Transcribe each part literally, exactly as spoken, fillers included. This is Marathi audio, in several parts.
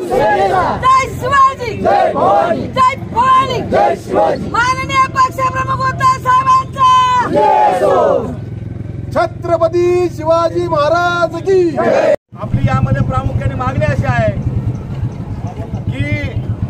जय शिवाजी, जय भवानी, जय भवानी, जय शिवाजी। माननीय पक्षप्रमुख उद्धव साहेबांचा छत्रपती शिवाजी महाराज की। आपली यामध्ये प्रामुख्याने मागणी अशी आहे की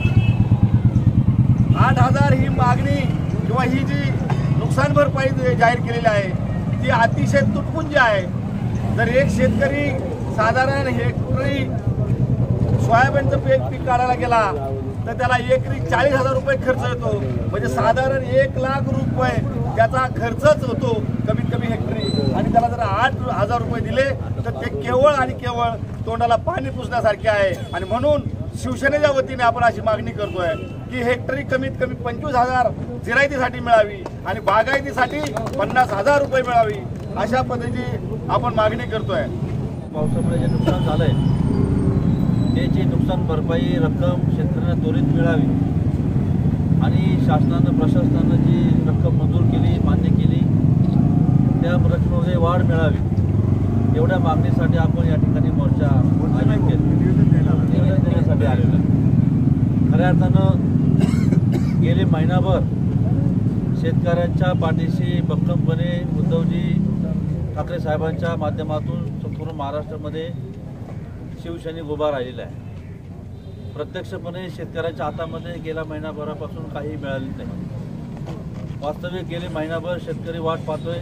आठ हजार ही मागणी किंवा ही जी नुकसान भरपाई जाहीर केलेली आहे ती अतिशय तुटपुंजी आहे। जर एक शेतकरी साधारण हेक्टरी सोयाबीनचं पीक पीक काढायला गेला तर त्याला एकरी चाळीस हजार रुपये खर्च येतो, म्हणजे साधारण एक लाख रुपये त्याचा खर्चच होतो कमीत कमी हेक्टरी। आणि त्याला जर आठ हजार रुपये दिले तर ते केवळ आणि केवळ तोंडाला पाणी पुसण्यासारखे आहे। आणि म्हणून शिवसेनेच्या वतीने आपण अशी मागणी करतोय की हेक्टरी कमीत कमी पंचवीस हजार जिरायतीसाठी मिळावी आणि बागायतीसाठी पन्नास हजार रुपये मिळावी, अशा पद्धतीची आपण मागणी करतोय। पावसामुळे जे नुकसान झालंय त्याची नुकसान भरपाई रक्कम शेतकऱ्यांना त्वरित मिळावी आणि शासनानं प्रशासनानं जी रक्कम मंजूर केली मान्य केली त्या रकमेमध्ये वाढ मिळावी एवढ्या मागणीसाठी आपण या ठिकाणी मोर्चा आयोजित केला निवेदन देण्यासाठी आलेलो आहे। खऱ्या अर्थानं गेले महिनाभर शेतकऱ्यांच्या पाठीशी भक्कमपणे उद्धवजी ठाकरे साहेबांच्या माध्यमातून संपूर्ण महाराष्ट्रामध्ये शिवसैनिक उभा राहिलेला आहे। प्रत्यक्षपणे शेतकऱ्यांच्या हातामध्ये गेल्या महिनाभरापासून काही मिळाले नाही। वास्तविक गेले महिनाभर शेतकरी वाट पाहतोय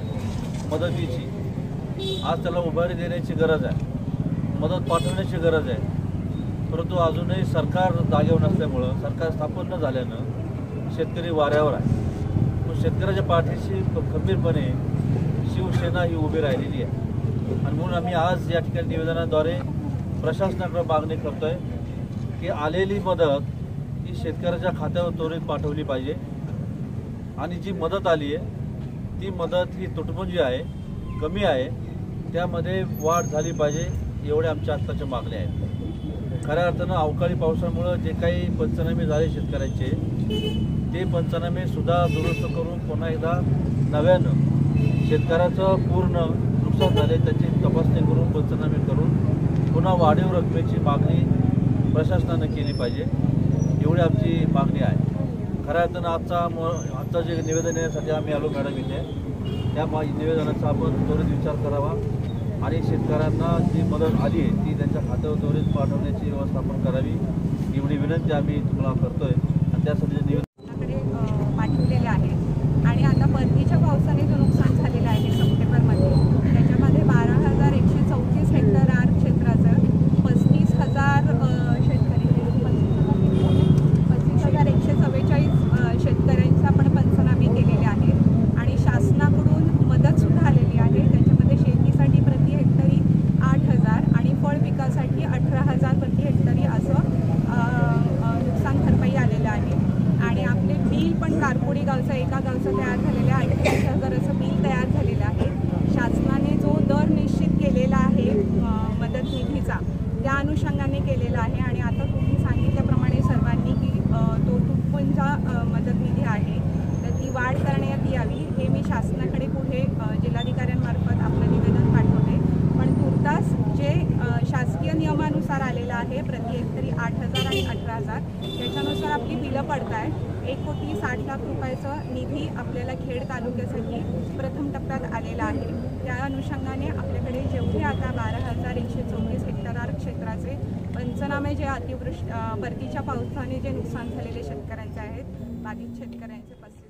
मदतीची। आज त्याला उभारी देण्याची गरज आहे, मदत पाठवण्याची गरज आहे, परंतु अजूनही सरकार जागेवर नसल्यामुळं सरकार स्थापन न झाल्यानं शेतकरी वाऱ्यावर आहे। मग शेतकऱ्याच्या पाठीशी खंबीरपणे शिवसेना ही उभी राहिलेली आहे आणि म्हणून आम्ही आज या ठिकाणी निवेदनाद्वारे प्रशासनाकडे मागणी करतोय की आलेली मदत ही शेतकऱ्याच्या खात्यावर त्वरित पाठवली पाहिजे आणि जी मदत आली आहे ती मदत ही तुटपुंजी आहे, कमी आहे, त्यामध्ये वाढ झाली पाहिजे एवढ्या आमच्या आत्ताच्या मागण्या आहेत। खऱ्या अर्थानं अवकाळी पावसामुळं जे काही पंचनामे झाले शेतकऱ्यांचे ते पंचनामे सुद्धा दुरुस्त करून पुन्हा एकदा नव्यानं शेतकऱ्याचं पूर्ण नुकसान झाले त्याची तपासणी करून पंचनामे करून पुन्हा वाढीव रकमेची मागणी प्रशासनानं केली पाहिजे एवढी आमची मागणी आहे। खऱ्या अर्थानं आजचा आजचं जे निवेदन देण्यासाठी आम्ही आलो मॅडम इथे त्या निवेदनाचा आपण त्वरित विचार करावा आणि शेतकऱ्यांना जी मदत आली आहे ती त्यांच्या खात्यावर त्वरित पाठवण्याची व्यवस्था आपण करावी एवढी विनंती आम्ही तुम्हाला करतोय आणि त्यासाठी निवेदन पाठवलेले आहे। आणि आता परतीच्या पावसाने जो नुकसान झालेलं आहे सप्टेंबरमध्ये त्याच्यामध्ये बारा हजार एकशे चौतीस हेक्टर आर क्षेत्राचं पस्तीस हजार शेतकरी पस्तीस हजार एकशे चव्वेचाळीस शेतकऱ्यांचा आपण पंचनामे केलेले आहेत आणि शासनाकडून मदतसुद्धा आलेली आहे। त्याच्यामध्ये शेतीसाठी प्रति हेक्टरी आठ हजार आणि फळ पिकासाठी अठरा हजार प्रति हेक्टरी असं नुकसान भरपाई आलेलं आहे। आणि आपले बिल पण कारपोडी गावचं एका गावचं तयार झालेलं आहे, अठ्ठावीस हजाराचं बिल तयार झालेलं आहे। शासनाने जो दर निश्चित केलेला आहे मदत निधीचा त्या अनुषंगाने केलेला आहे आणि आता तुम्ही सांगितल्याप्रमाणे सर्वांनी की तो तुटपुंजा मदत निधी आहे तर ती वाढ करण्यात यावी हे मी शासनाकडे पुढे जिल्हाधिकाऱ्यांमार्फत आपलं निवेदन पाठवते। पण तुर्तास जे शासकीय नियमानुसार आलेलं आहे प्रति हेक्टरी आठ हजार आणि अठरा हजार त्याच्यानुसार आपली बिलं पडत आहे। एक कोटी साठ लाख रुपयाचं निधी आपल्याला खेड तालुक्यासाठी प्रथम टप्प्यात आलेला आहे। त्या अनुषंगाने आपल्याकडे जेवढे आता बारा हजार एकशे चौतीस हेक्टर क्षेत्राचे पंचनामे जे अतिवृष्टी परतीच्या पावसाने जे नुकसान झालेले शेतकऱ्यांचे आहेत बाधित शेतकऱ्यांचे पस्तीस